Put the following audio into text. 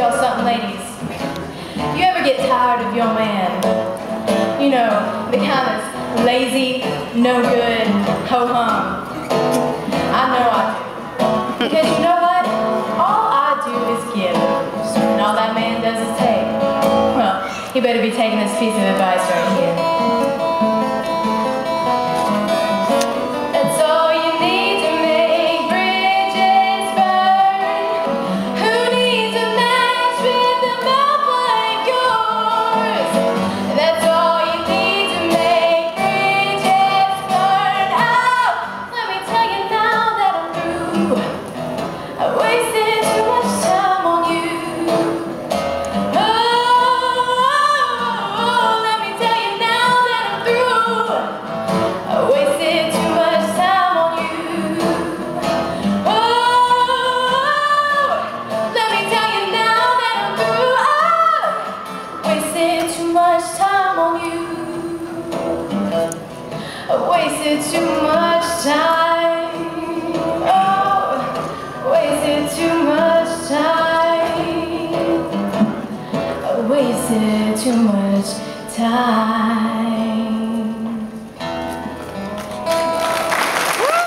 y'all something, ladies. You ever get tired of your man? You know, the kind that's lazy, no good, ho-hum. I know I do. Because you know what? All I do is give. And all that man does is take. Well, he better be taking this piece of advice right here. Wasted too much time. Oh, wasted too much time. Wasted too much time.